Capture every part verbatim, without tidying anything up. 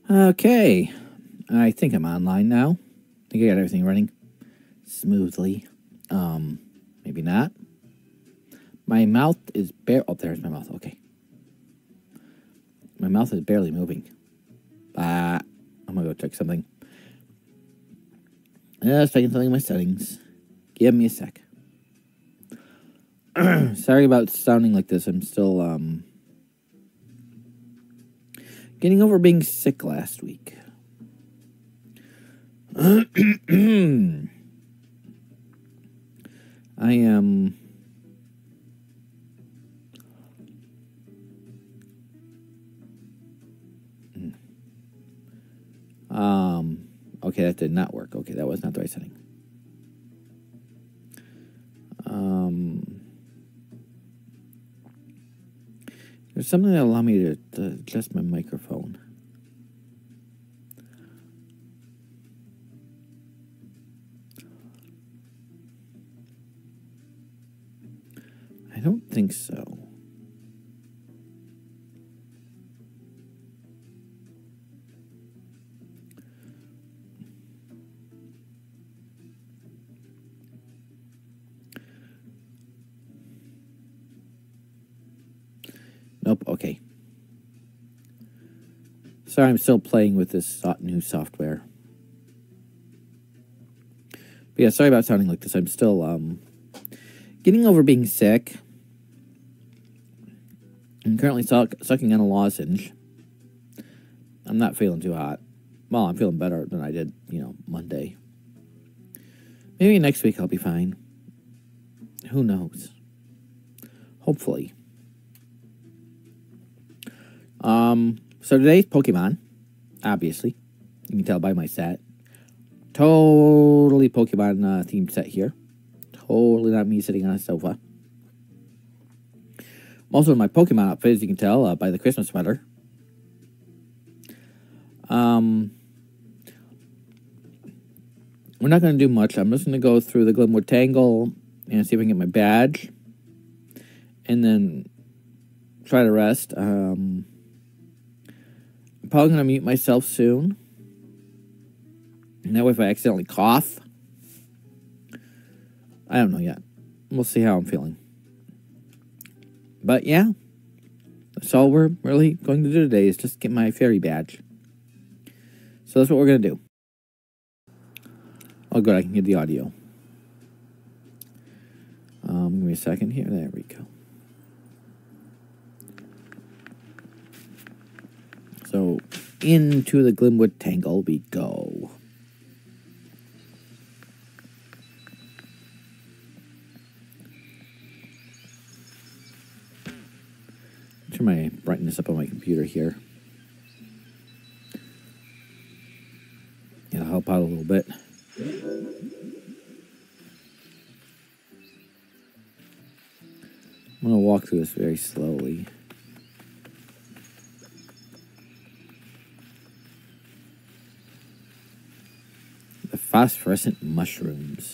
Okay, I think I'm online now. I think I got everything running smoothly. Um, maybe not. My mouth is bare. Oh, there's my mouth. Okay. My mouth is barely moving. Ah, I'm gonna go check something. Just checking something in my settings. Give me a sec. Sorry about sounding like this. I'm still um getting over being sick last week. I am um okay, that did not work. Okay, that was not the right setting. Um There's something that allow me to, to adjust my microphone. I don't think so. Nope, okay. Sorry, I'm still playing with this new software. But yeah, sorry about sounding like this. I'm still um, getting over being sick. I'm currently suck sucking on a lozenge. I'm not feeling too hot. Well, I'm feeling better than I did, you know, Monday. Maybe next week I'll be fine. Who knows? Hopefully. Um, so today's Pokemon, obviously. You can tell by my set. Totally Pokemon uh, themed set here. Totally not me sitting on a sofa. Also in my Pokemon outfit, as you can tell uh, by the Christmas sweater. Um, we're not going to do much. I'm just going to go through the Glimwood Tangle and see if I can get my badge. And then try to rest. Um, I'm probably going to mute myself soon. And that way if I accidentally cough, I don't know yet. We'll see how I'm feeling. But yeah, that's all we're really going to do today is just get my fairy badge. So that's what we're going to do. Oh, good, I can get the audio. Um, give me a second here. There we go. So, into the Glimwood Tangle we go. Turn my brightness up on my computer here. It'll help out a little bit. I'm going to walk through this very slowly. The phosphorescent mushrooms.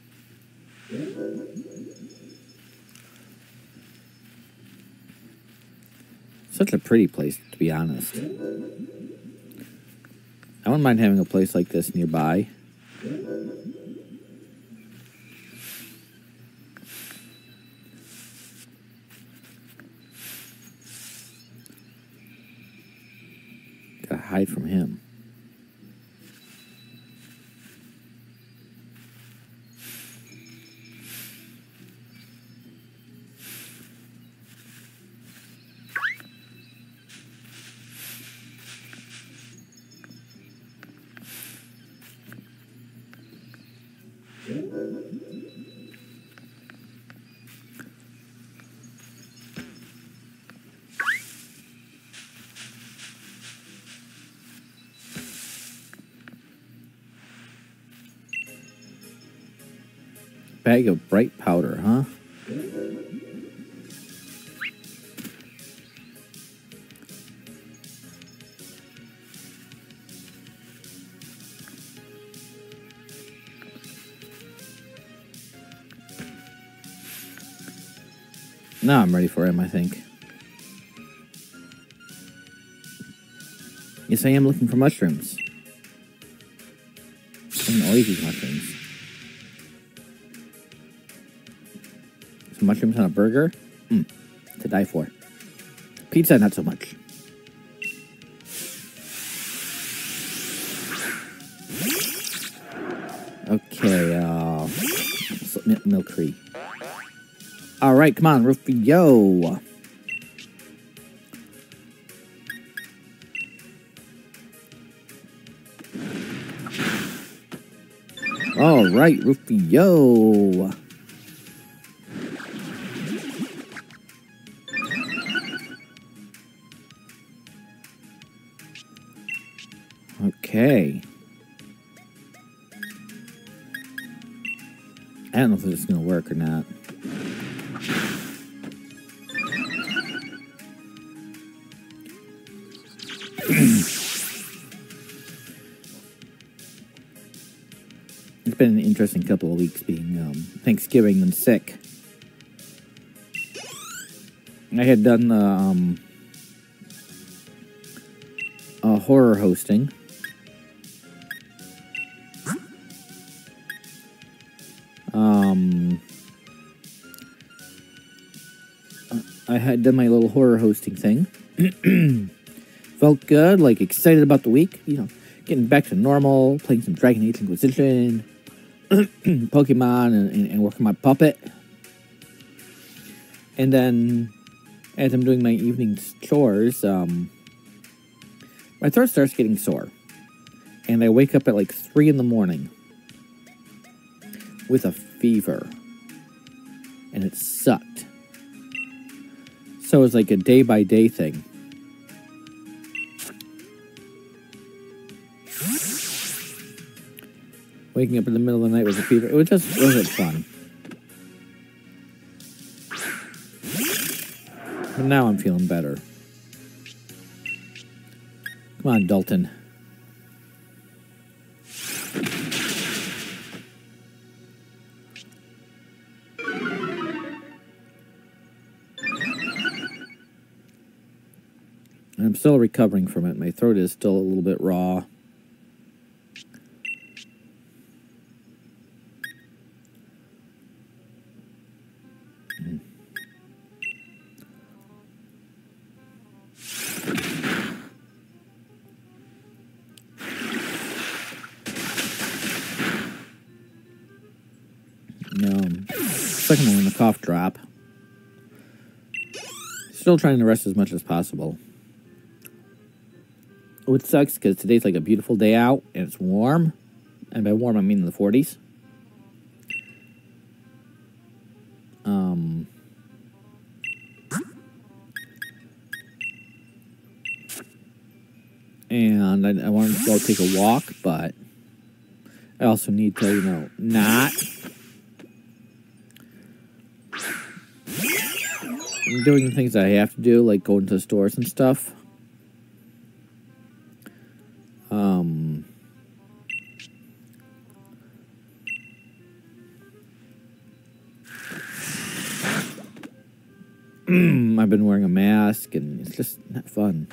Such a pretty place, to be honest. I wouldn't mind having a place like this nearby. Gotta hide from him. Bag of bright powder, huh? Now I'm ready for him, I think. Yes, I am looking for mushrooms. I can always use mushrooms. Some mushrooms on a burger? Mm, to die for. Pizza, not so much. Okay, uh... Milky. Alright, come on, Rufio. Alright, Rufio. Okay. I don't know if this is going to work or not. It's been an interesting couple of weeks being um, Thanksgiving and sick. I had done the um, uh, horror hosting. Um, I had done my little horror hosting thing. Felt good, like excited about the week. You know, getting back to normal, playing some Dragon Age Inquisition, Pokemon, and, and, and working my puppet. And then, as I'm doing my evening chores, um, my throat starts getting sore. And I wake up at like three in the morning with a fever. And it sucked. So it's like a day-by-day thing. Waking up in the middle of the night with a fever. It was just, it wasn't fun. But now I'm feeling better. Come on, Dalton. I'm still recovering from it. My throat is still a little bit raw. Um, second one, the cough drop. Still trying to rest as much as possible. Which sucks because today's like a beautiful day out and it's warm. And by warm, I mean in the forties. Um, and I, I wanted to go take a walk, but I also need to, you know, not. I'm doing the things I have to do, like going to the stores and stuff. Um, I've been wearing a mask, and it's just not fun.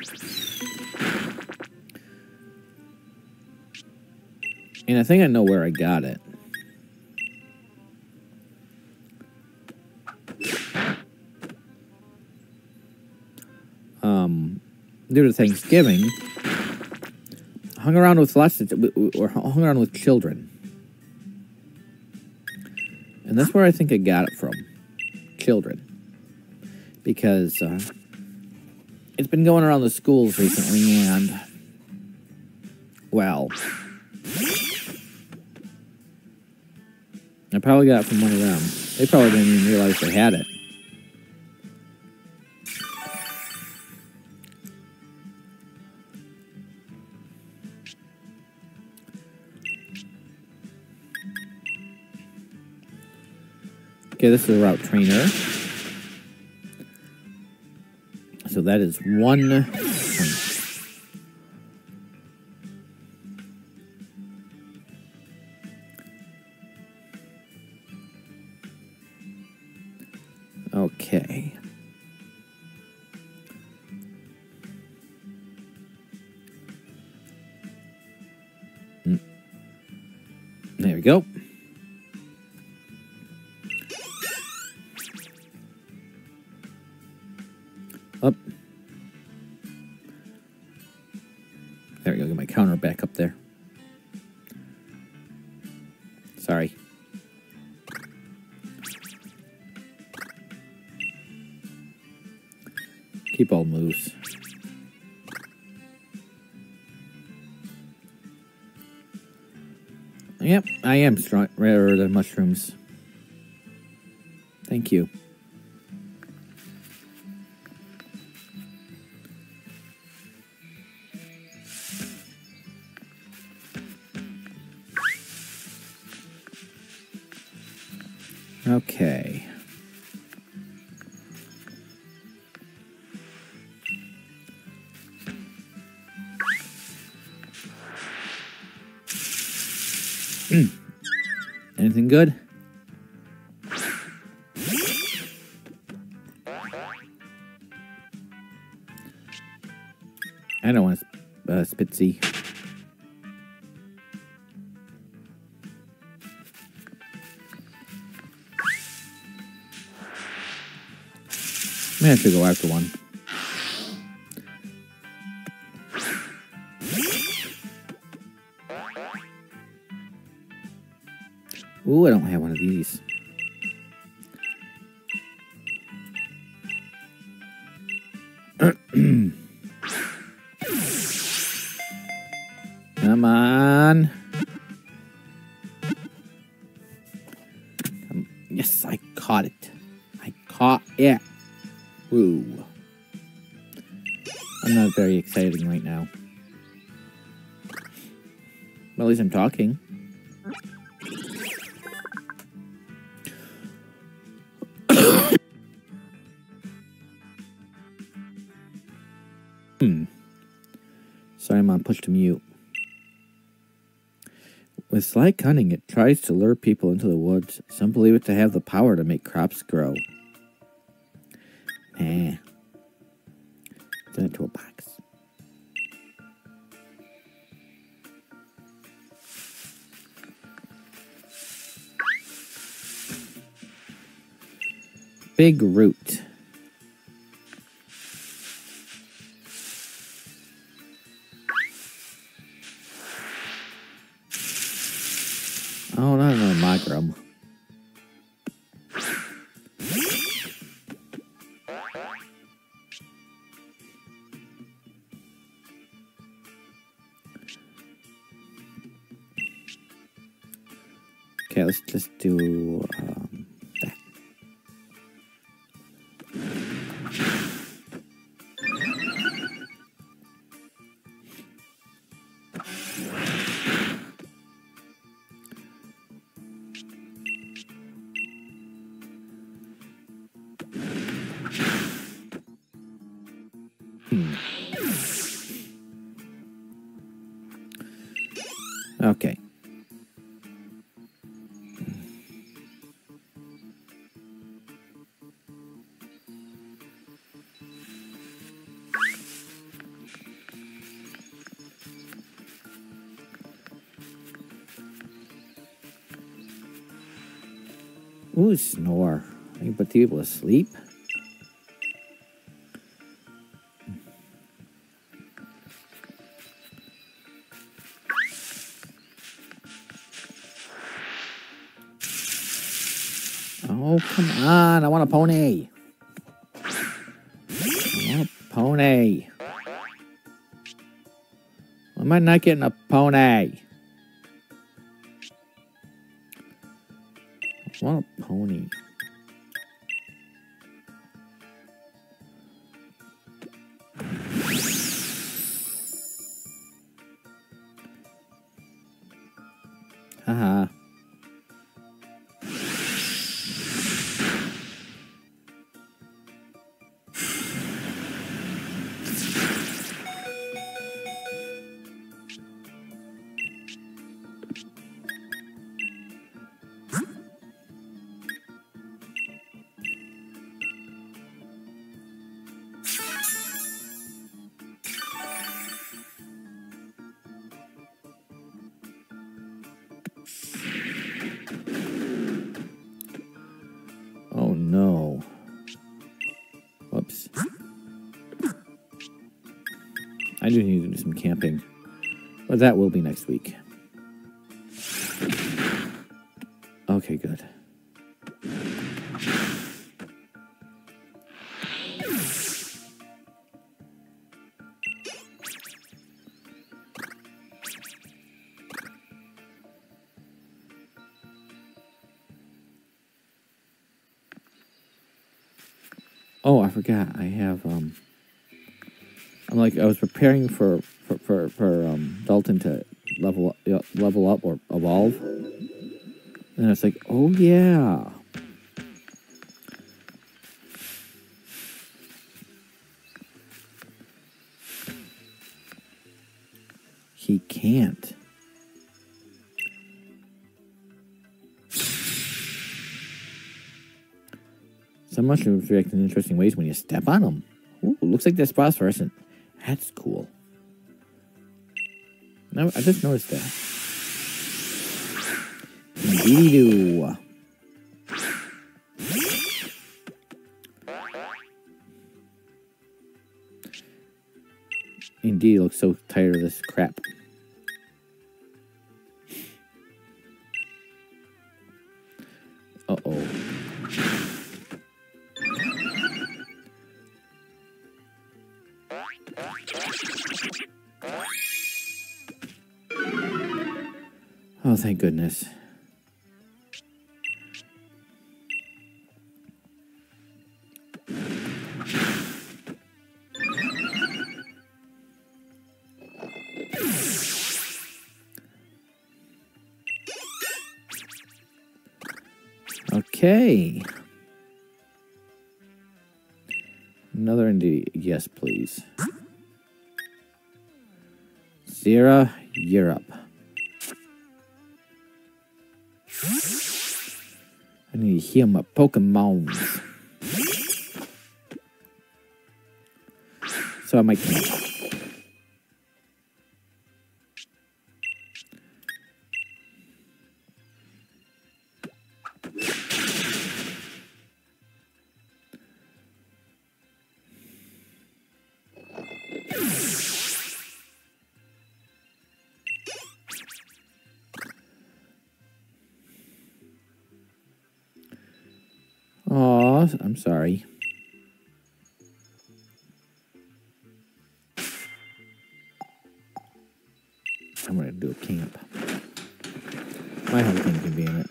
And I think I know where I got it. Um, due to Thanksgiving, hung around with lots of, or hung around with children. And that's where I think I got it from. Children. Because uh, it's been going around the schools recently, and, well, I probably got it from one of them. They probably didn't even realize they had it. Okay, this is a route trainer. So that is one. Okay. we go. Up. There we go. Get my counter back up there. Sorry. Keep all moves. Yep, I am strong, rarer than mushrooms. Thank you. Okay. Mm. Anything good? I don't want a uh, Spitzy. I'm gonna have to go after one. Ooh, I don't have one of these. Come on. Come. Yes, I caught it. I caught it. Woo. I'm not very exciting right now. Well, at least I'm talking. hmm. Sorry, I'm on push to mute. With sly cunning, it tries to lure people into the woods. Some believe it to have the power to make crops grow. Nah. Send it to a box. Big root. Oh, not another Magram. Okay, let's just do um, that. Hmm. Okay. Ooh, snore. I can put people to sleep. Oh, come on. I want a pony. I want a pony. Why am I not getting a pony? I want a pony. Haha. do need to do some camping. But that will be next week. Okay, good. Oh, I forgot. I have, um... I'm like, I was preparing for, for, for, for um, Dalton to level, level up or evolve. And I was like, oh, yeah. He can't. Some mushrooms react in interesting ways when you step on them. Ooh, looks like they're phosphorescent. That's cool. No, I just noticed that. Indeedy-doo. Indeed, looks so tired of this crap. Uh-oh. Oh, thank goodness. Okay. Another indeed. Yes, please. Zera, Europe. I need to heal my Pokemon. So I might camp. Aw, I'm sorry. I'm gonna do a camp. My home camp can be in it.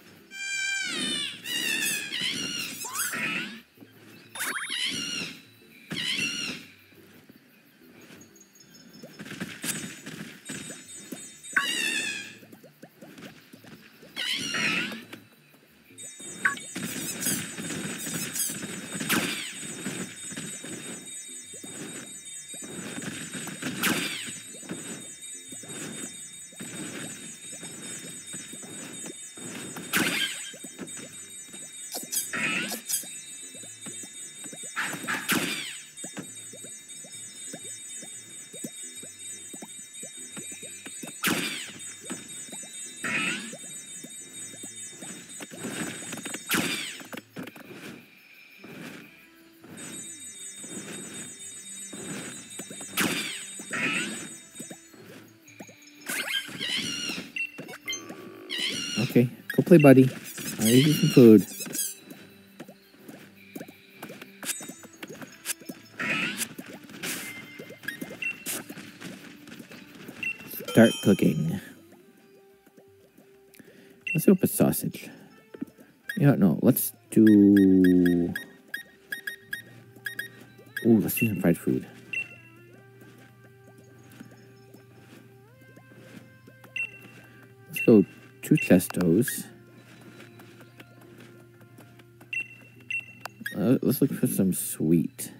Okay, go play, buddy. I'll eat you some food. Start cooking. Let's do up a sausage. Yeah, no, let's do... Ooh, let's do some fried food. Let's go two Chestos. Uh, let's look for some sweet.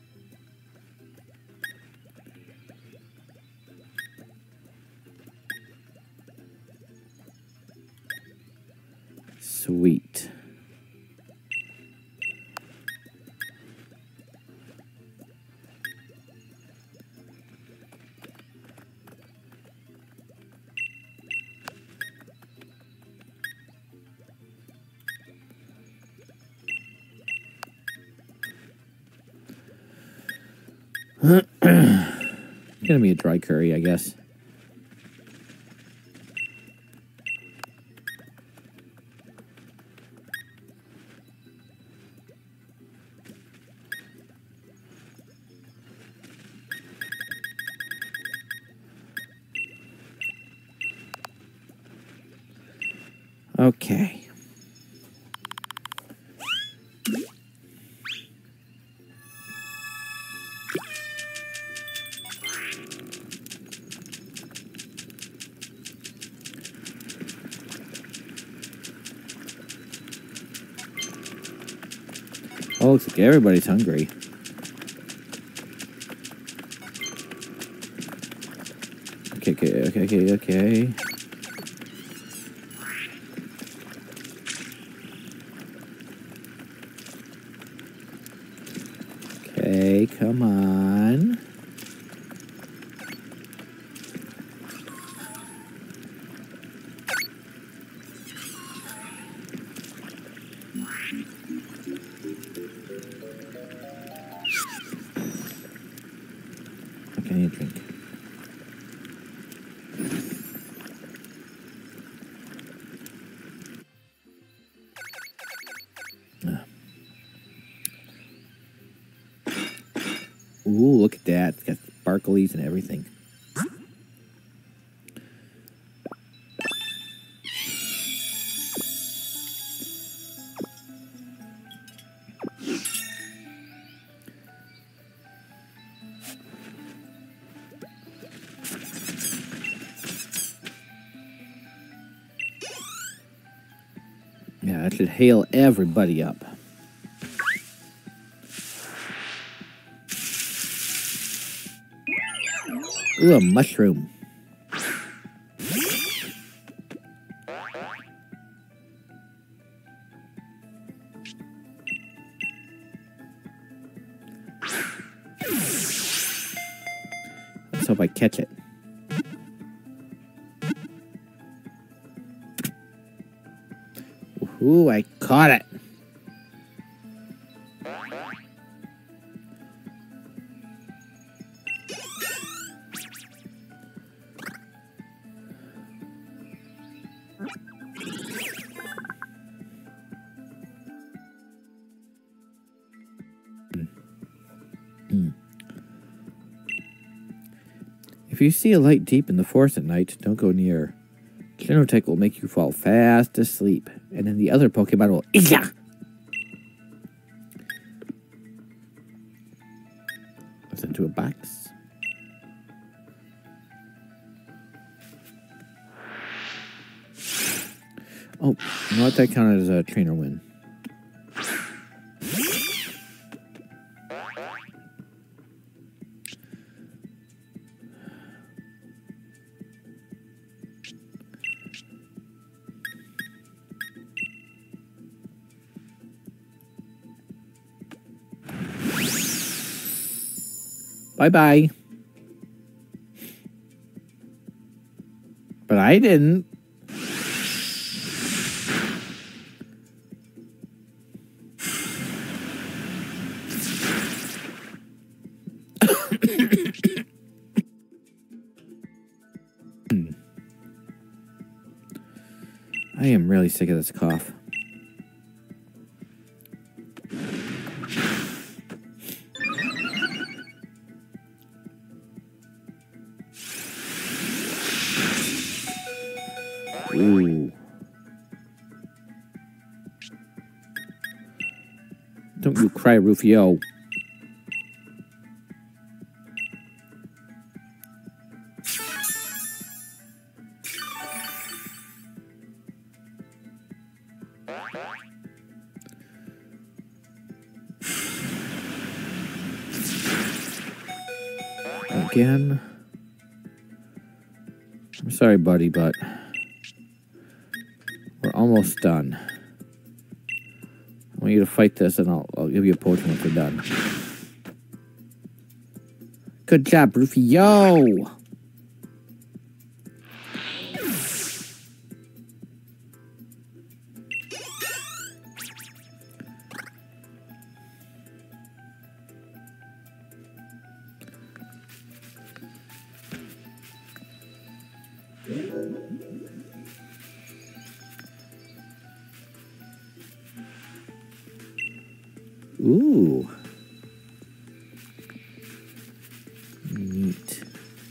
Sweet. Okay, gonna be a dry curry, I guess. Okay. Oh, looks like everybody's hungry. Okay, okay, okay, okay, okay. Okay, come on. Okay, I need a drink. Ooh, look at that. It's got sparklies and everything. Yeah, that should heal everybody up. Ooh, a mushroom. Let's hope I catch it. Ooh, I caught it. Mm. If you see a light deep in the forest at night, don't go near. Genotech will make you fall fast asleep, and then the other Pokemon will eat ya! Goes into a box. Oh, you know what? That counted as a trainer win. Bye-bye. But I didn't. I am really sick of this cough. Ooh. Don't you cry, Rufio. Again. I'm sorry, buddy, but we're almost done. I want you to fight this, and I'll, I'll give you a potion once we're done. Good job, Rufio! Ooh. Neat.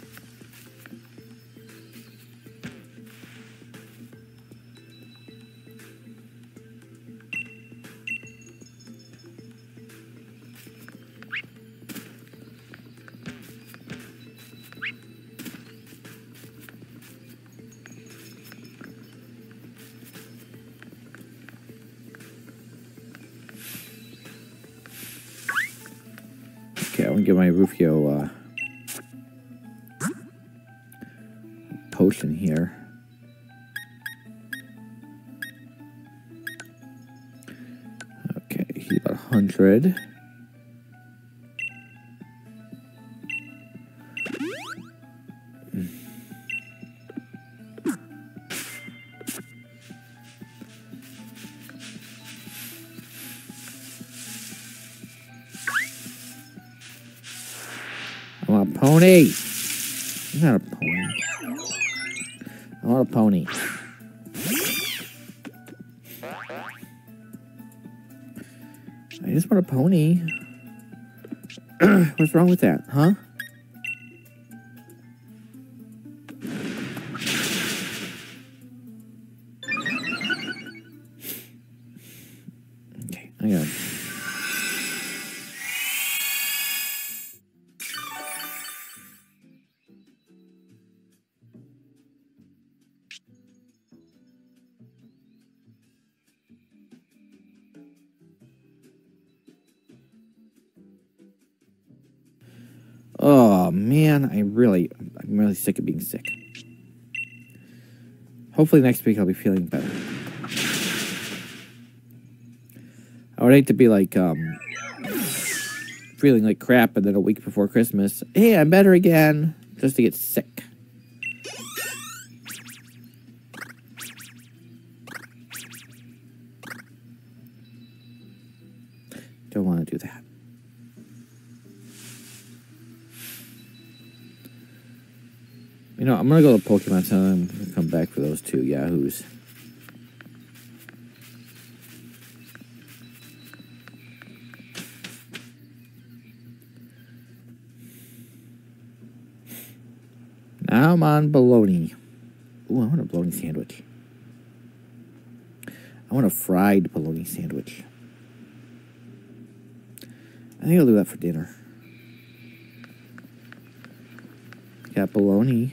Okay, I want to get my Rufio uh, potion here. Okay, he's about one hundred. I want a pony. I'm not a pony. I want a pony. I just want a pony. What's wrong with that, huh? Okay, I got it. Oh, man, I really, I'm really sick of being sick. Hopefully next week I'll be feeling better. I would hate to be like, um, feeling like crap and then a week before Christmas, hey, I'm better again, just to get sick. Don't want to do that. You know, I'm going to go to Pokemon Center and I'm going to come back for those two Yahoos. Now I'm on bologna. Ooh, I want a bologna sandwich. I want a fried bologna sandwich. I think I'll do that for dinner. Got bologna.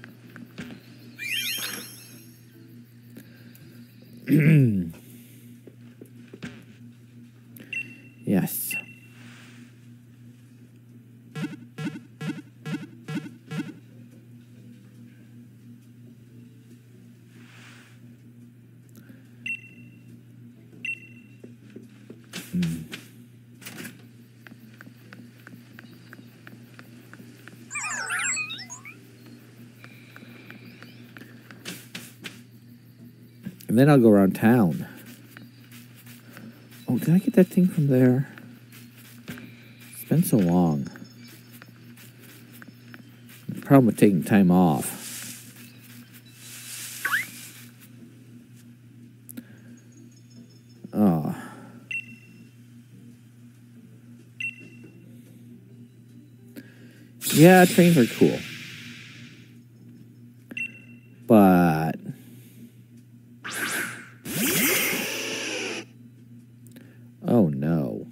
Yes. Mm. And then I'll go around town. Oh, did I get that thing from there? It's been so long. The problem with taking time off. Oh. Yeah, trains are cool. But oh no.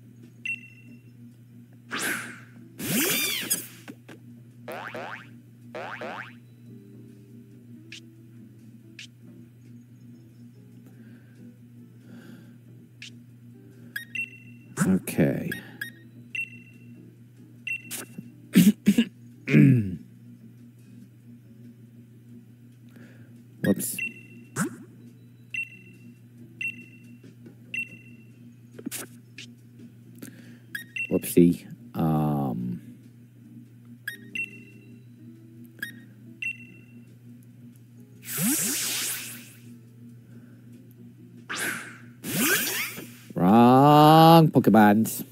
Okay. Whoops. Whoopsie. Um. Wrong Pokemons.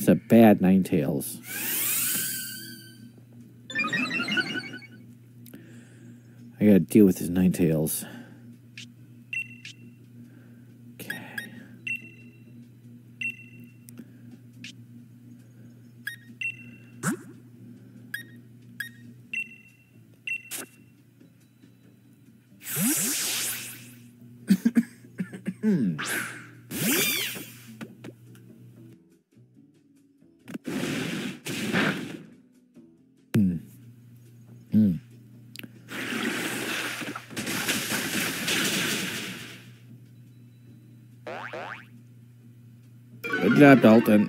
It's a bad Ninetales. I gotta deal with his Ninetales. Okay. Hmm. Hmm. Hmm. Good job, Dalton.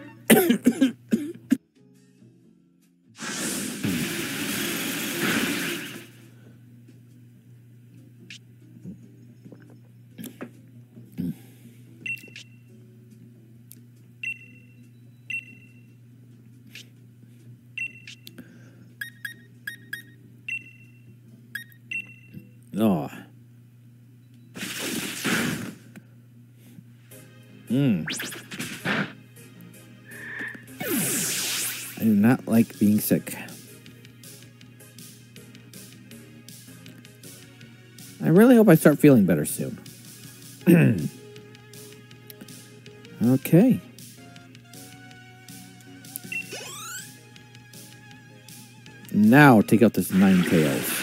Oh. Hmm. I do not like being sick. I really hope I start feeling better soon. Okay. Now take out this Ninetales.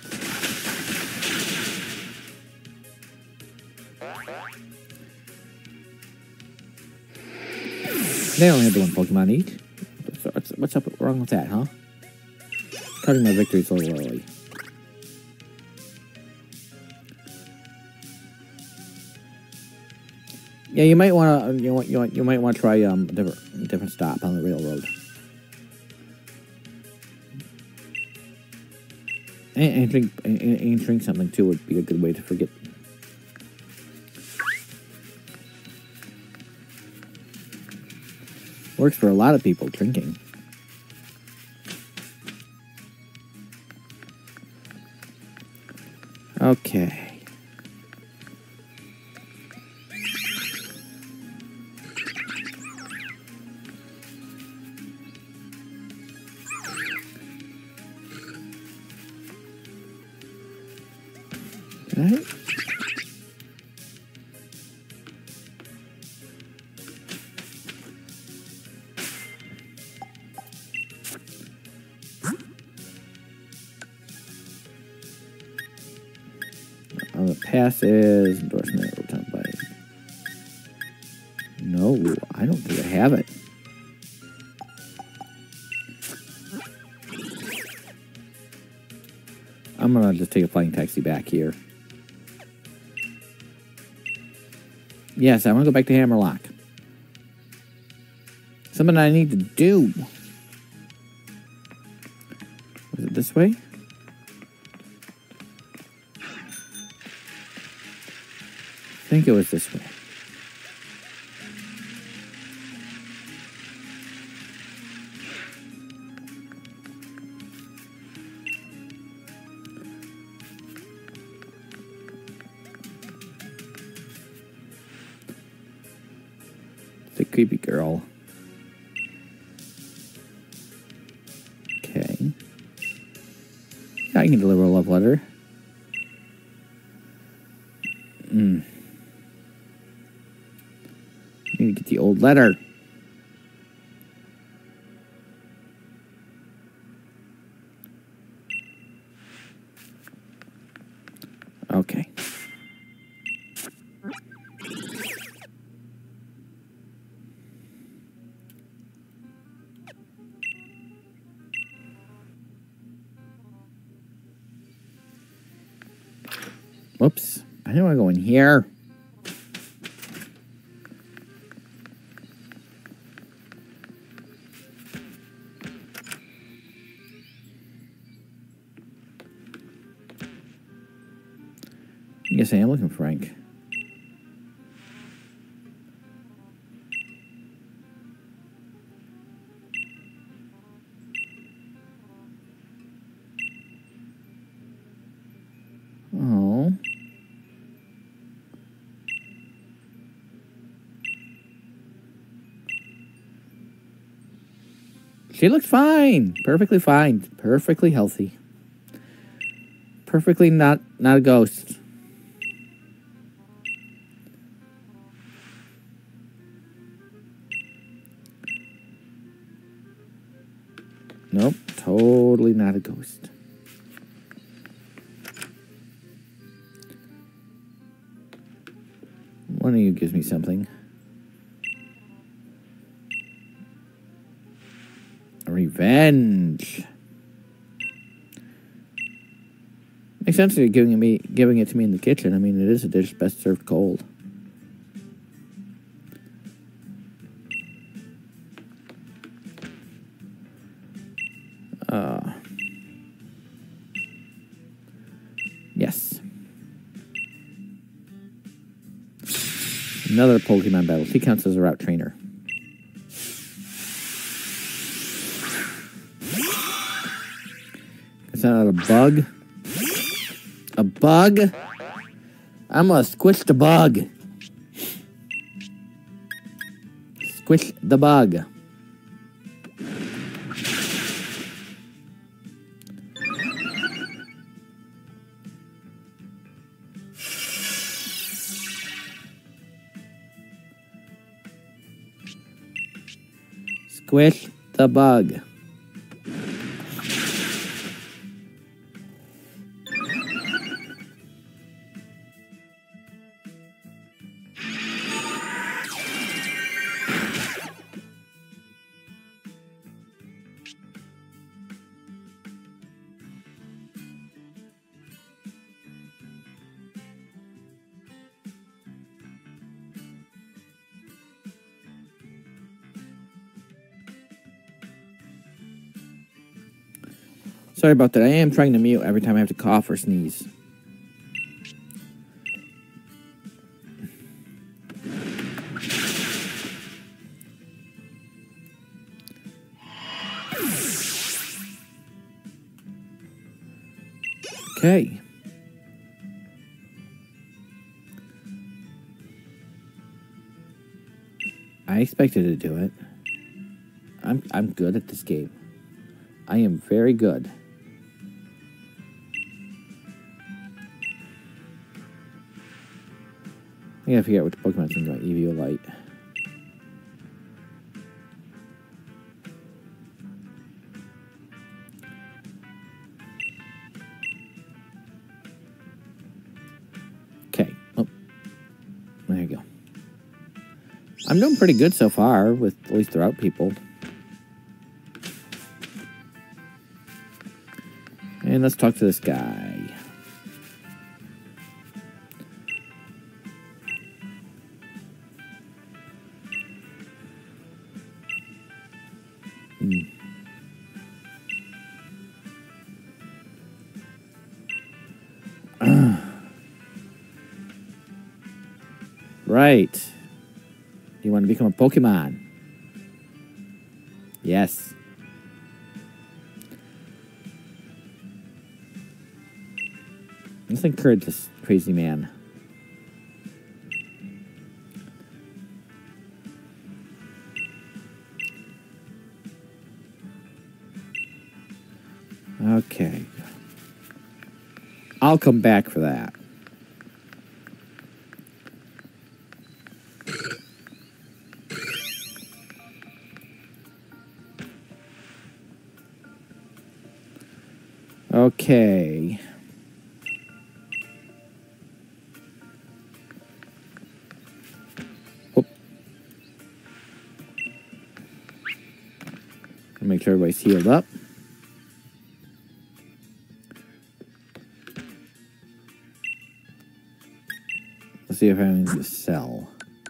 They only have the one Pokemon each. What's, what's up wrong with that, huh? Cutting my victories a little early. Yeah, you might want to. You want. You want. You might want to try um a different different stop on the railroad. And, and drink and, and drink something too would be a good way to forget. Works for a lot of people, drinking. Okay. Right. On the passes, endorsement, return by. No, I don't think I have it. I'm gonna just take a flying taxi back here. Yes, I want to go back to Hammerlock. Something I need to do. Was it this way? I think it was this way. The creepy girl. Okay. Yeah, I can deliver a love letter. Hmm. Need to get the old letter. Okay. Whoops. I don't want to go in here. Yes, I am looking for Frank. Oh. She looked fine. Perfectly fine. Perfectly healthy. Perfectly not, not a ghost. Nope. Totally not a ghost. One of you gives me something. Revenge. Makes sense that you're giving it me giving it to me in the kitchen. I mean, it is a dish best served cold. Uh, yes. Another Pokemon battle. She counts as a route trainer. Is that not a bug? A bug? I'm gonna squish the bug. Squish the bug. Squish the bug. Sorry about that. I am trying to mute every time I have to cough or sneeze. Okay. I expected to do it. I'm I'm good at this game. I am very good. I gotta figure out which Pokemon's in my Eviolite. Okay. Oh. There you go. I'm doing pretty good so far with at least the route people. And let's talk to this guy. Hmm. Right. You want to become a Pokemon? Yes. Let's encourage this crazy man. Okay. I'll come back for that. Okay. Whoop. Make sure everybody's healed up. Let's see if I have anything to sell.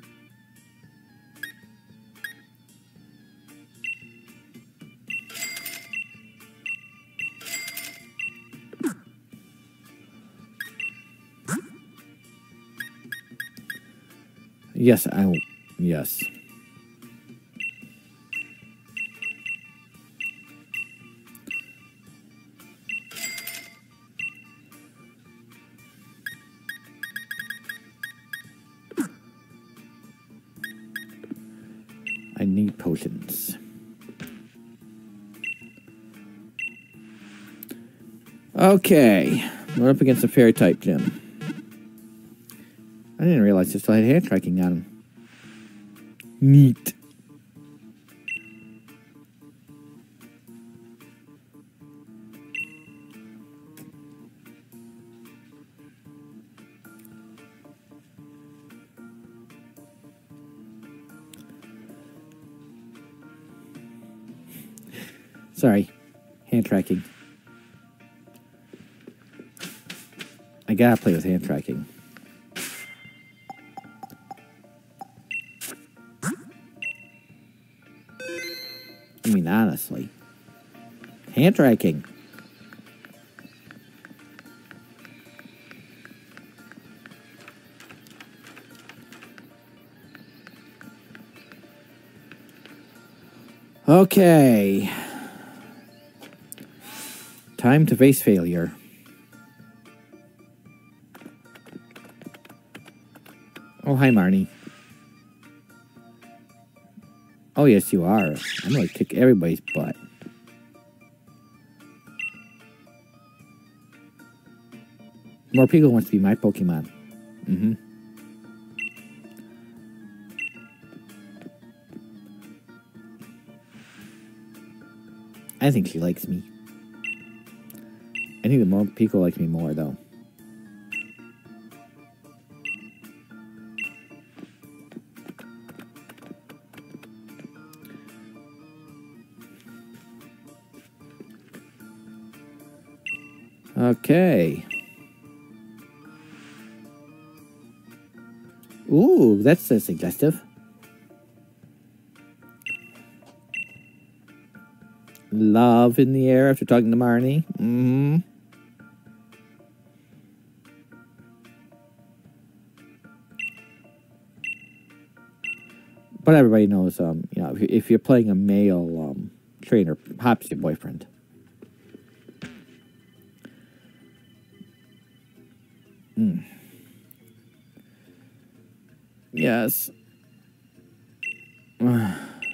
Yes, I will. Yes. I need potions. Okay. We're up against a fairy type gym. I didn't realize it still had hand tracking on him. Neat. Sorry. Hand tracking. I gotta play with hand tracking. I mean, honestly. Hand tracking. Okay. Time to face failure. Oh, hi, Marnie. Oh, yes, you are. I'm going to kick everybody's butt. More people wants to be my Pokemon. Mm-hmm. I think she likes me. I think the more people like me more, though. Okay. Ooh, that's uh, suggestive. Love in the air after talking to Marnie. Mm-hmm. But everybody knows, um, you know, if, you, if you're playing a male um, trainer, Hop's your boyfriend. Mm. Yes. I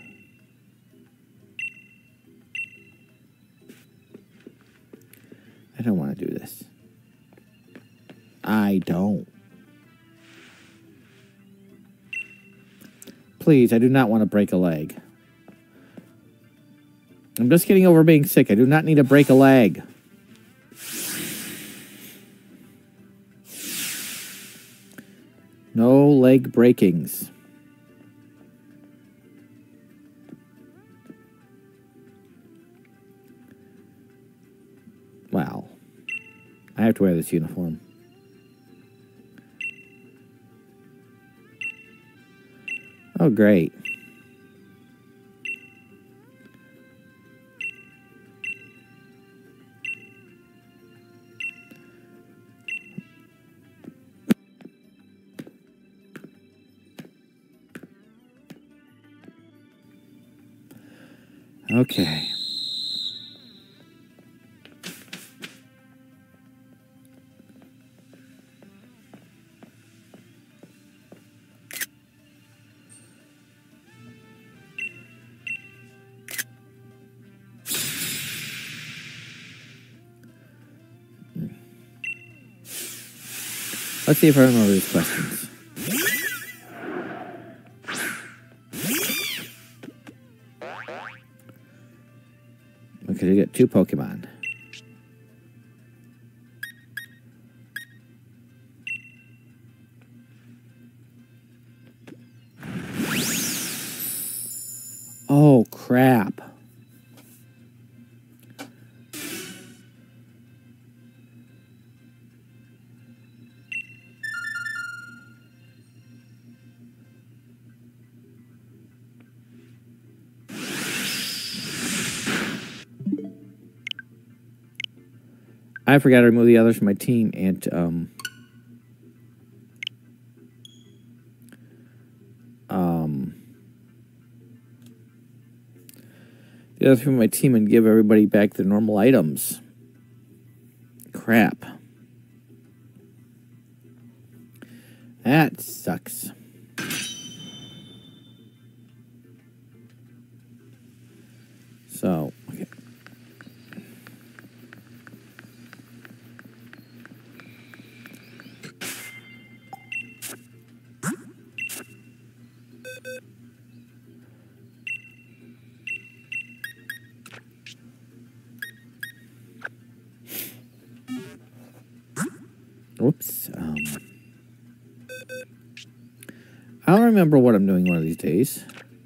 don't want to do this. I don't. Please, I do not want to break a leg. I'm just getting over being sick. I do not need to break a leg. No leg breakings. Wow. I have to wear this uniform. Oh, great. Okay. Let's see if I remember these questions. Okay, we get two Pokemon. Oh, crap. I forgot to remove the others from my team and um um the others from my team and give everybody back their normal items. Crap. That sucks. So, okay. Whoops. Um, I'll remember what I'm doing one of these days.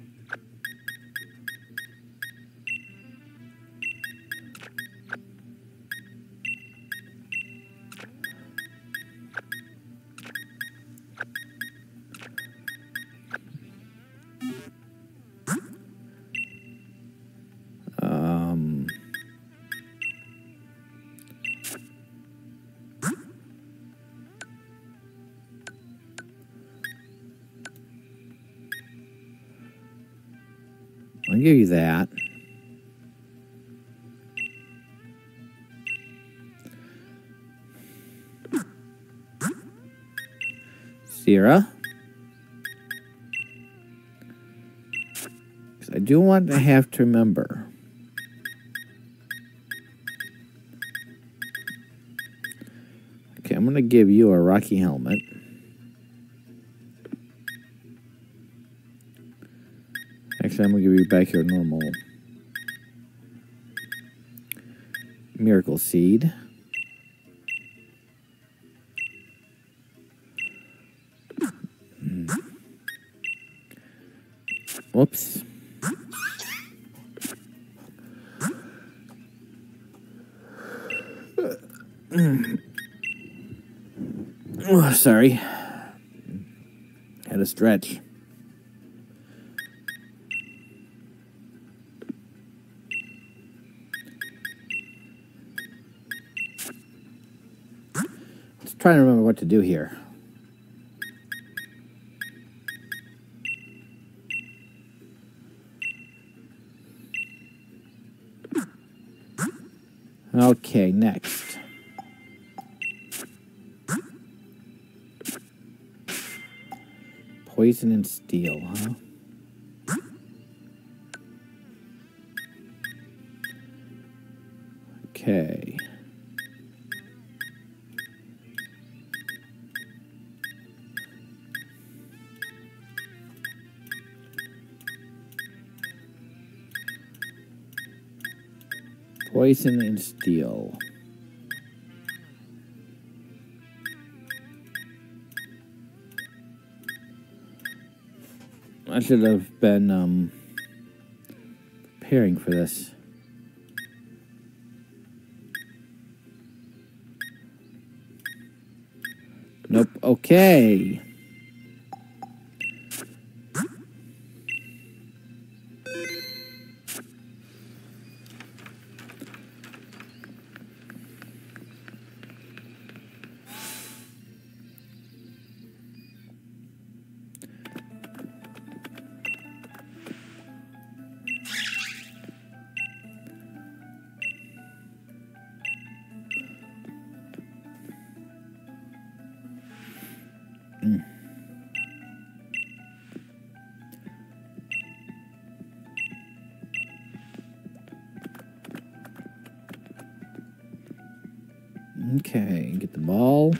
Um... I'll give you that. Sierra. Because I do want to have to remember. Okay, I'm going to give you a Rocky helmet. Actually, I'm going to give you back your normal Miracle Seed. Mm. Whoops. Oh, sorry. Had a stretch. Just trying to remember what to do here. Okay, next. Poison and steel, huh? Okay. Poison and steel. I should have been um, preparing for this. Nope. Okay. Mm. Okay, get the ball.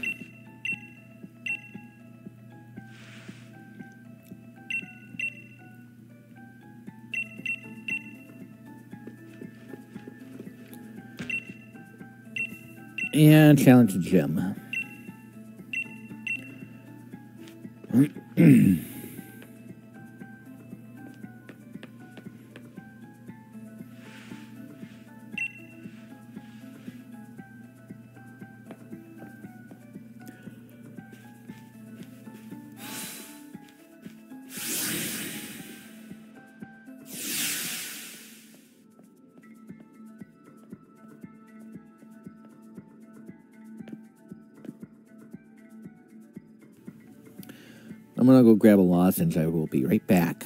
And challenge the gym. I'm gonna go grab a lozenge. I will be right back.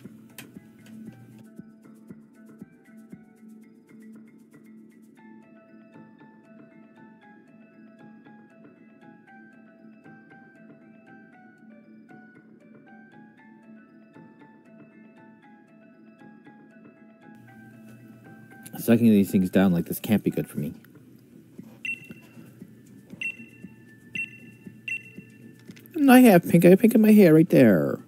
Sucking these things down like this can't be good for me. And I have pink. I have pink in my hair right there.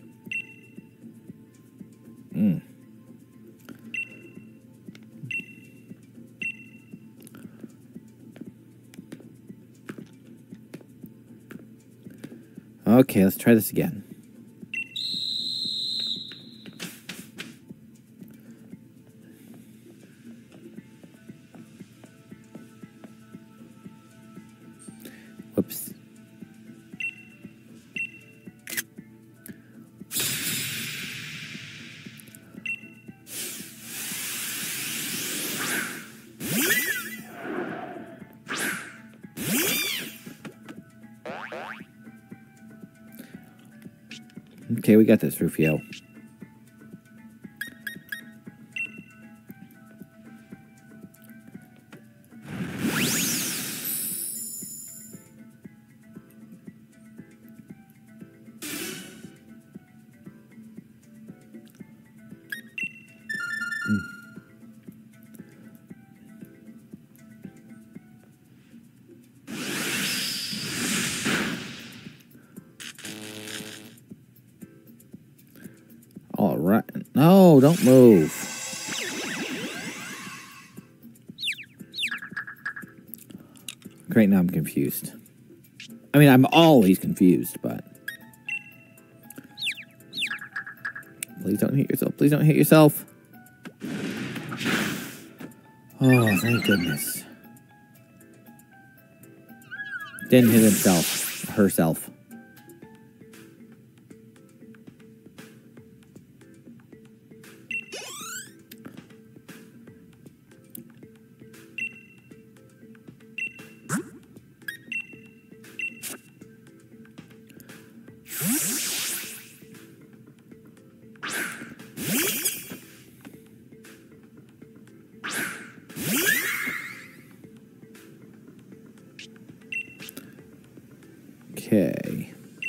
Mm. Okay, let's try this again. Whoops. Okay, we got this, Rufio. All right. No, don't move. Great, now I'm confused. I mean, I'm always confused, but... Please don't hit yourself. Please don't hit yourself. Oh, thank goodness. Didn't hit himself. Herself. Okay.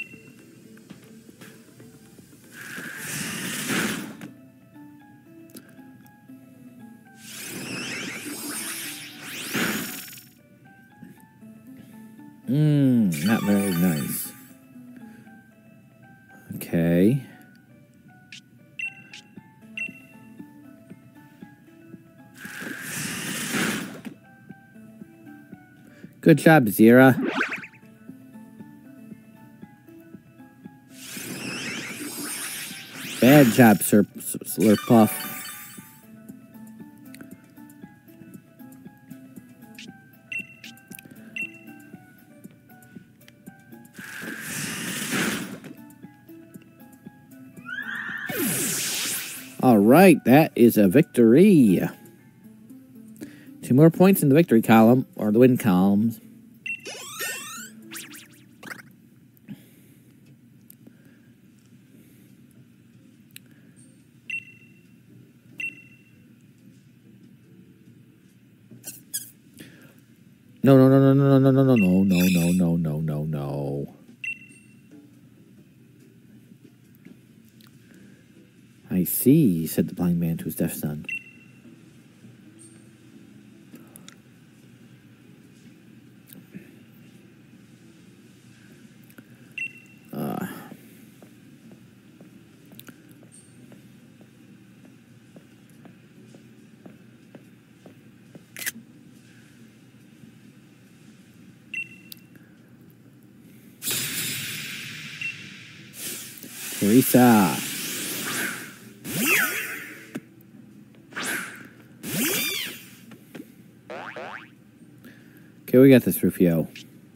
Mmm, not very nice. Okay. Good job, Zira. Bad job, Sir Slurpuff. All right, that is a victory. Two more points in the victory column, or the win columns. No, no, no, no, no, no, no, no, no, no, no, no, no, no, no. I see, said the blind man to his deaf son. Uh, Teresa. Okay, we got this, Rufio.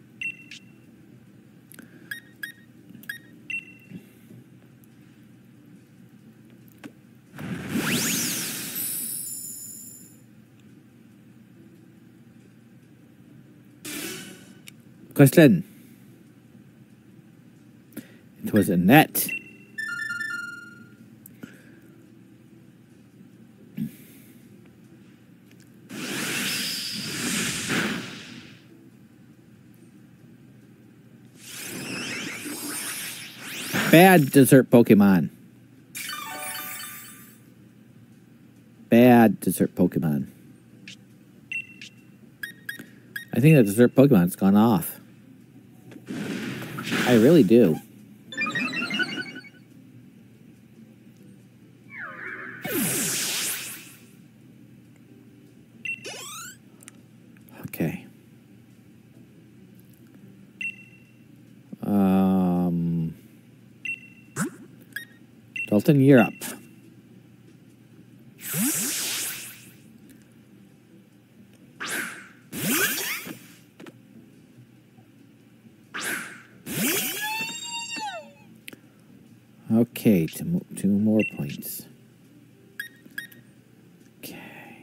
Question. It was a net. Bad dessert Pokemon. Bad dessert Pokemon. I think that dessert Pokemon's gone off. I really do. Okay. Um... Dalton, you're up. Okay, two, two more points. Okay.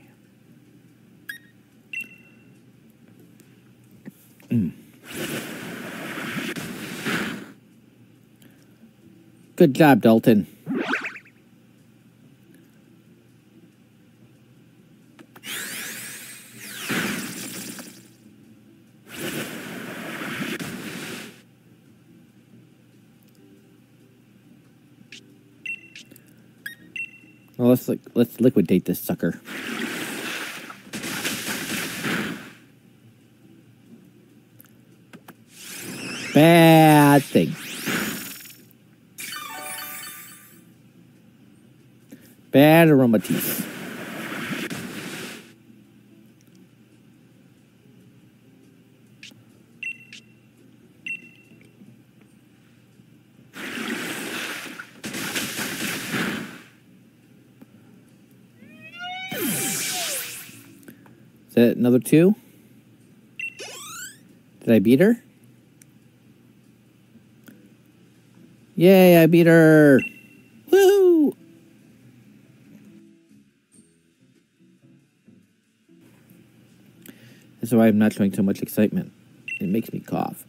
Mm. Good job, Dalton. Well, let's li let's liquidate this sucker. Bad thing. Bad aromaties. Is that another two? Did I beat her? Yay, I beat her! Woo! That's why I'm not showing so much excitement. It makes me cough.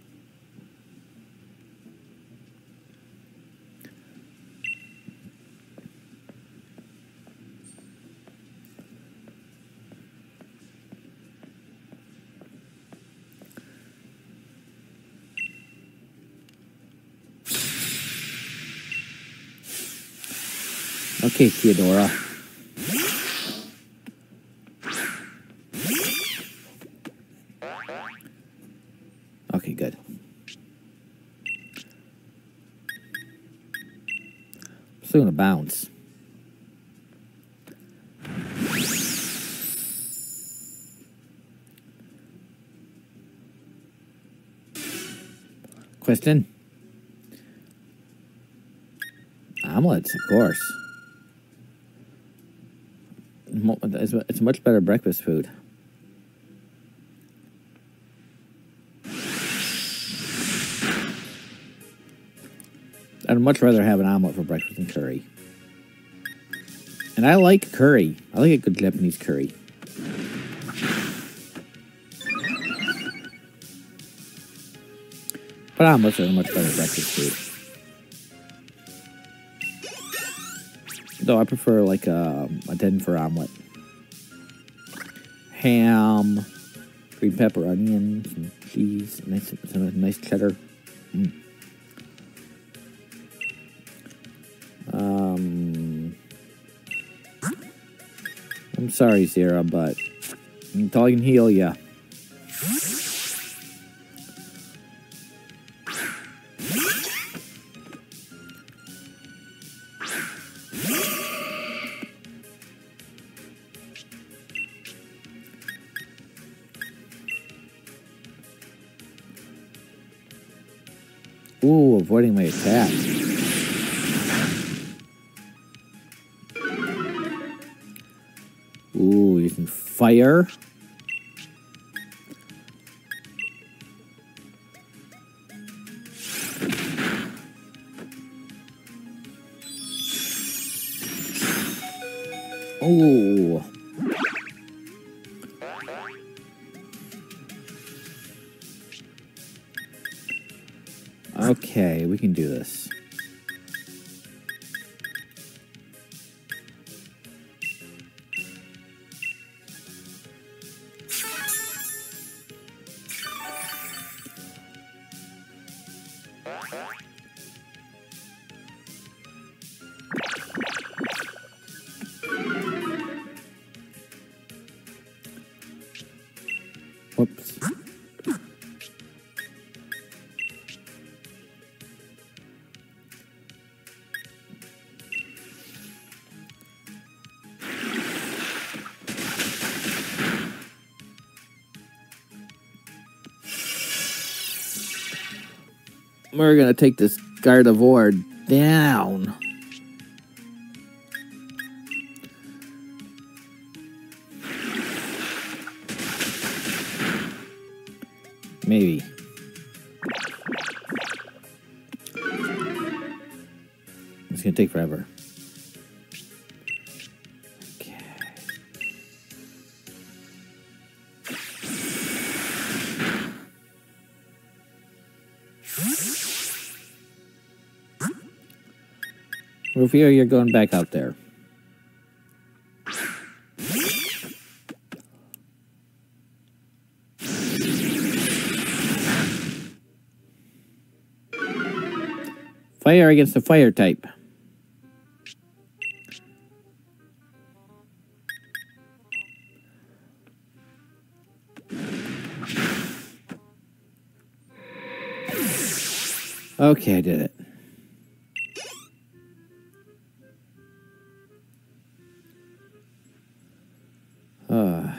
Okay, Theodora. Okay, good. Still gonna bounce. Question? Omelets, of course. It's a much better breakfast food. I'd much rather have an omelet for breakfast than curry. And I like curry. I like a good Japanese curry. But omelets are a much better breakfast food. Though I prefer like a, a Denver omelet. Ham, green pepper, onions, and cheese, nice, some nice cheddar. Mm. Um, I'm sorry, Zara, but until I can heal ya. Ooh, avoiding my attack. Ooh, using fire. Ooh. Okay, we can do this. Whoops. We're gonna take this Gardevoir down. Maybe. It's gonna take forever. Okay. Rufio, you're going back out there. Fire against the fire type. Okay, I did it. Uh.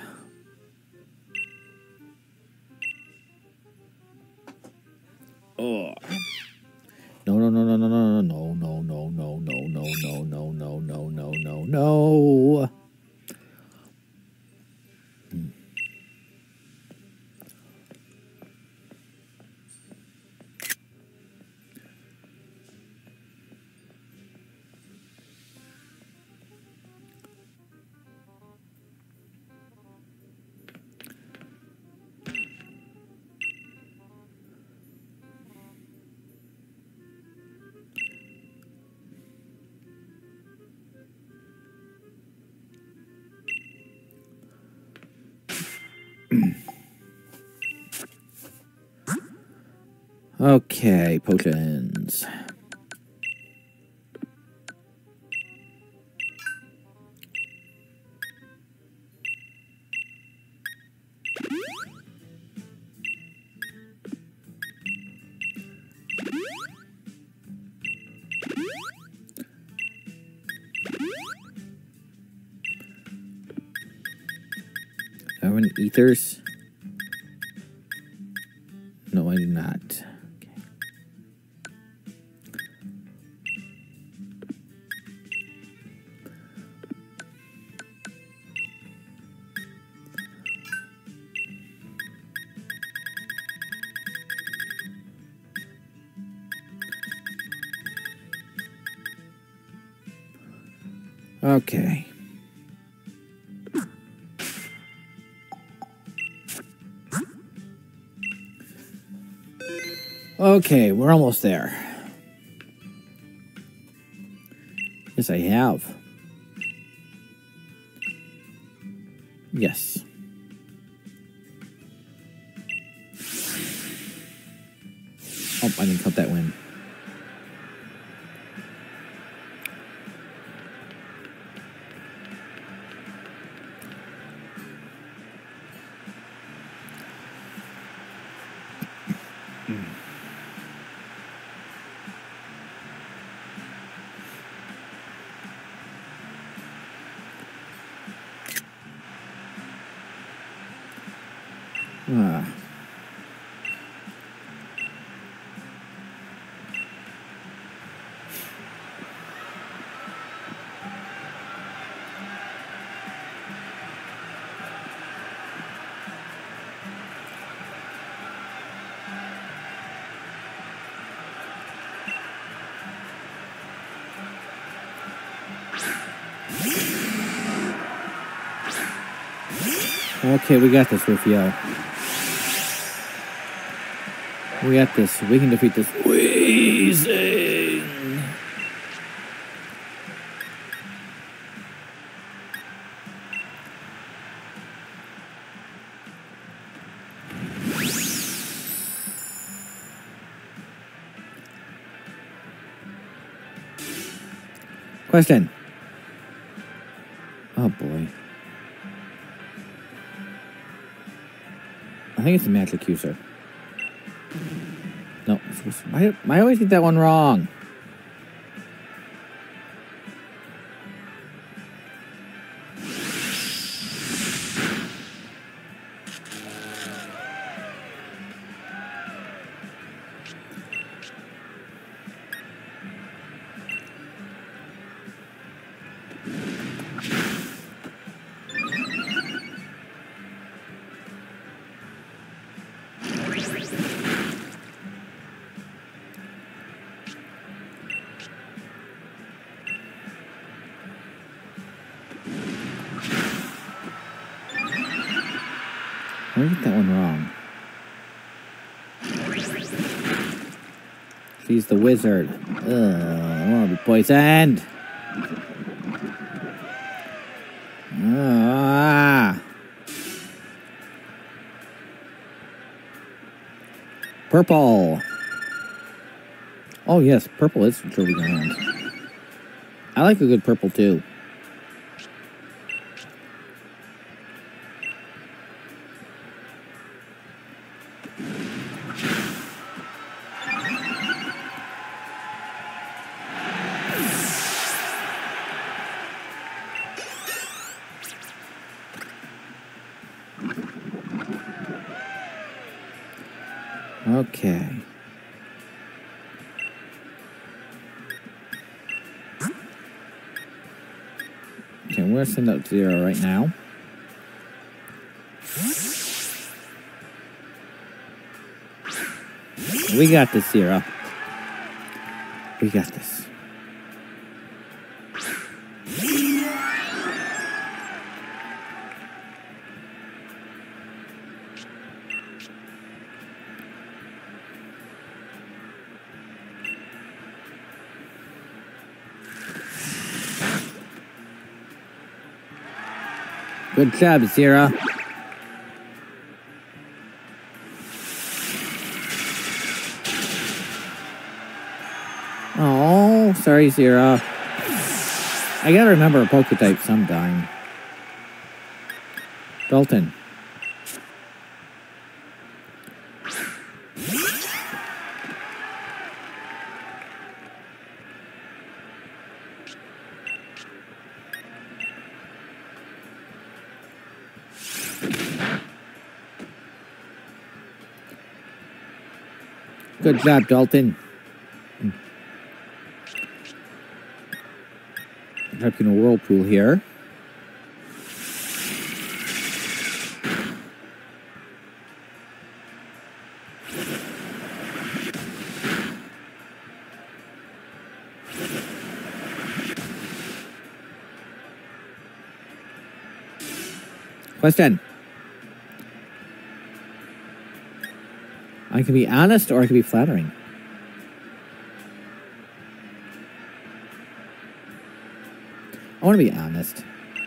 Oh. No, no, no, no, no, no, no, no, no, no, no, no, no, no, no, no, no, no, no. Hmm. Okay, potions. I have any ethers? No, I do not. Okay. Okay, we're almost there. Yes, I have. Yes. Oh, I didn't cut that win. Ah. Okay, we got this, Rufio. We got this. We can defeat this. Wheezing. Question. Oh boy. I think it's a magic user. No, why, why I always get that one wrong? I get that one wrong. She's the wizard. Ugh, I want to be poisoned. Ah. Purple. Oh yes, purple is truly grand. I like a good purple too. Okay. Okay, we're gonna send out zero right now. We got this, Zero. We got this. Good job, Zero. Oh, sorry, Zero. I gotta remember a Poketype sometime. Dalton. Good job, Dalton. Dropping a whirlpool here. Question. I can be honest or I can be flattering. I want to be honest.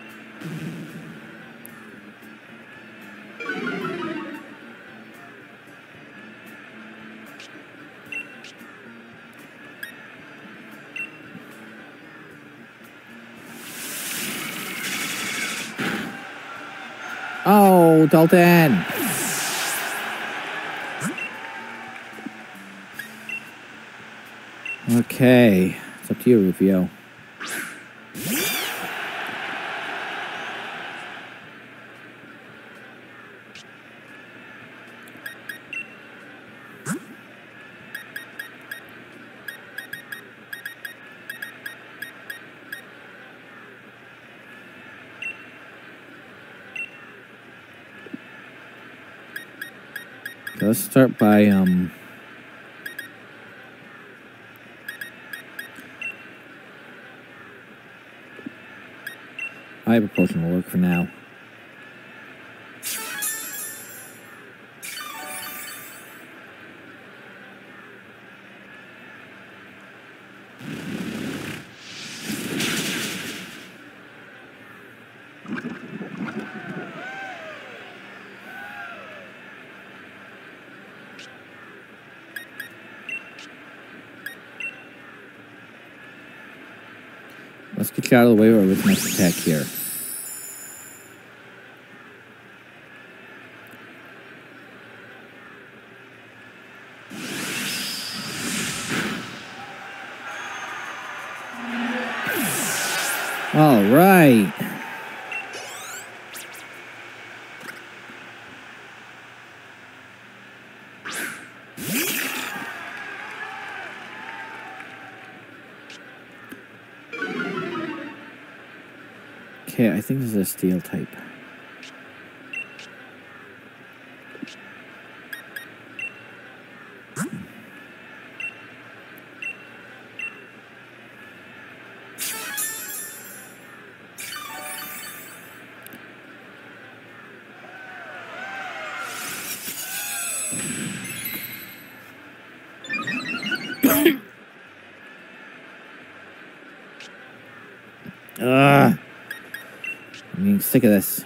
Oh, Dalton. Okay. It's up to you, Rufio. Okay, let's start by, um... I have a potion will work for now. Let's get you out of the way with this attack here. All right. Okay, I think this is a steel type. sick of this.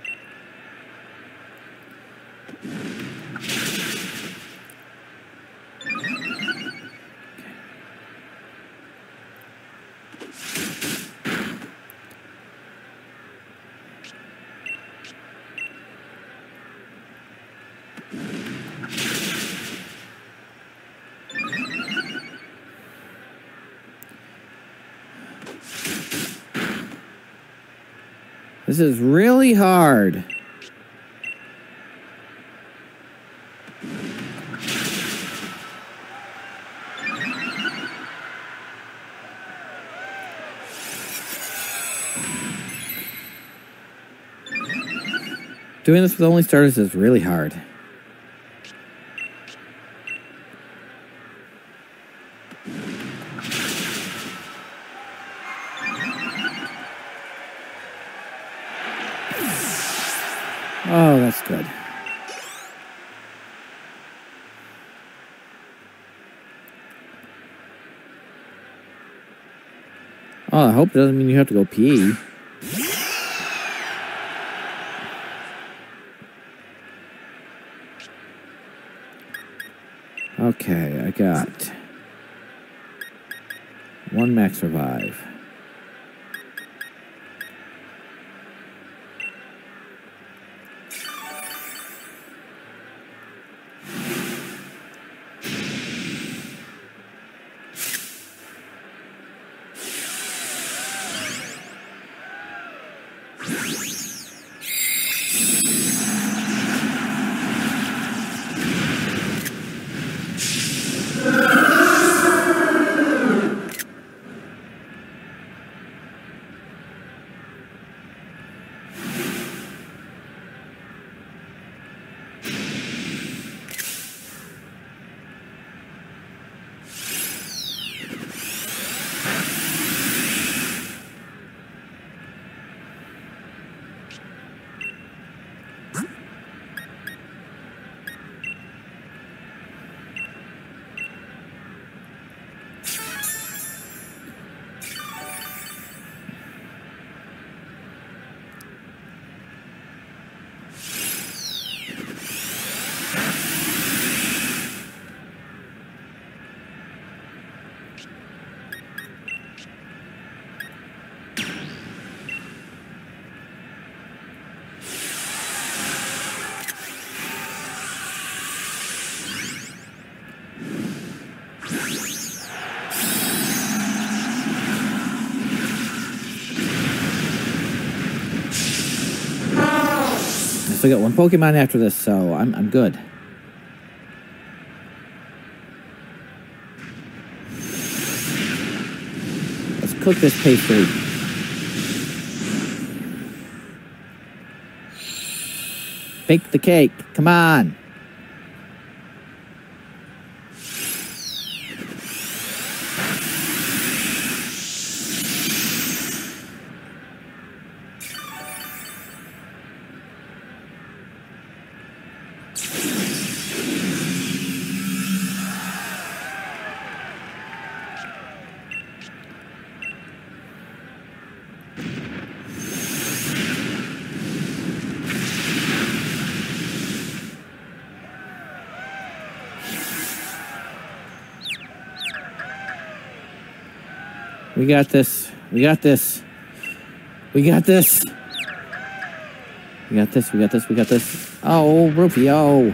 This is really hard. Doing this with only starters is really hard. Oh, that's good. Oh, I hope it doesn't mean you have to go pee. Okay, I got one max revive. I got one Pokemon after this, so I'm I'm good. Let's cook this pastry. Bake the cake. Come on. We got this. We got this. We got this. We got this. We got this. We got this. Oh, Rufio.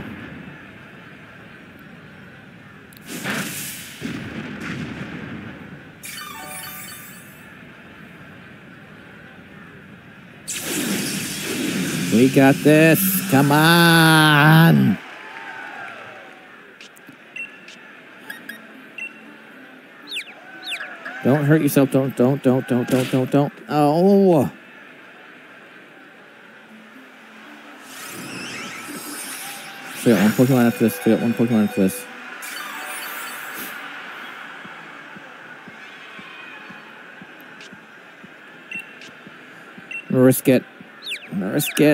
We got this. Come on. Don't hurt yourself. Don't, don't, don't, don't, don't, don't, don't. Oh. So we got one Pokemon after this. We got one Pokemon after this. I'm gonna risk it. I'm gonna risk it.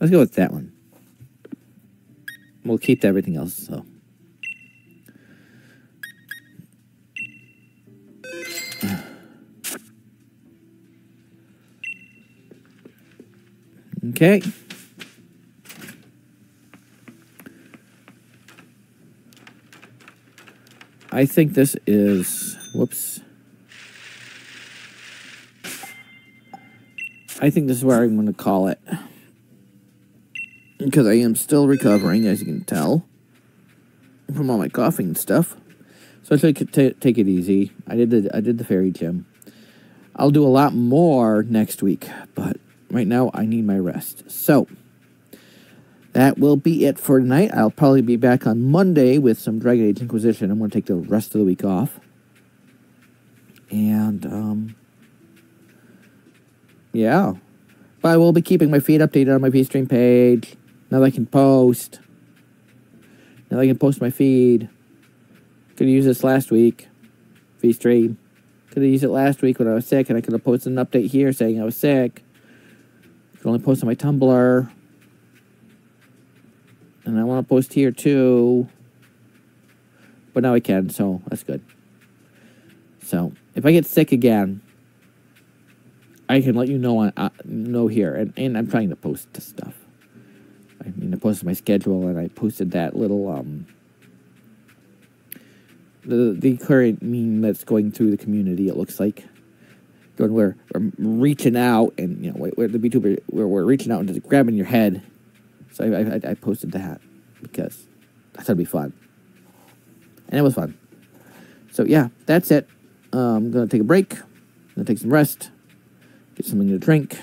Let's go with that one. We'll keep everything else, so. Okay. I think this is, whoops. I think this is where I'm going to call it. Because I am still recovering, as you can tell, from all my coughing and stuff. So I should t take it easy. I did the I did the fairy gym. I'll do a lot more next week, but right now I need my rest. So that will be it for tonight. I'll probably be back on Monday with some Dragon Age Inquisition. I'm going to take the rest of the week off. And, um, yeah. But I will be keeping my feed updated on my VStream page. Now that I can post. Now that I can post my feed. Could have used this last week. VStream. Could have used it last week when I was sick, and I could have posted an update here saying I was sick. Could only post on my Tumblr. And I want to post here too. But now I can, so that's good. So, if I get sick again, I can let you know on uh, know here. And, and I'm trying to post this stuff. I mean, I posted my schedule, and I posted that little, um... The, the current meme that's going through the community, it looks like. Going where we're reaching out, and, you know, where the VTuber, where we're reaching out and just grabbing your head. So I, I, I posted that because I thought it'd be fun. And it was fun. So yeah, that's it. Um, I'm going to take a break. I'm going to take some rest. Get something to drink.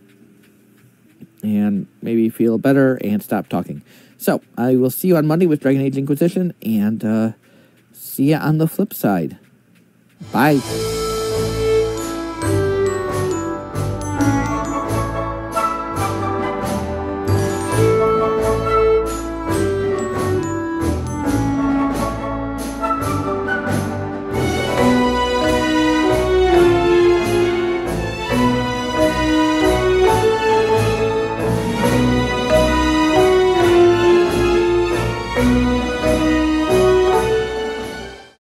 And maybe feel better and stop talking. So I will see you on Monday with Dragon Age Inquisition. And uh, see you on the flip side. Bye.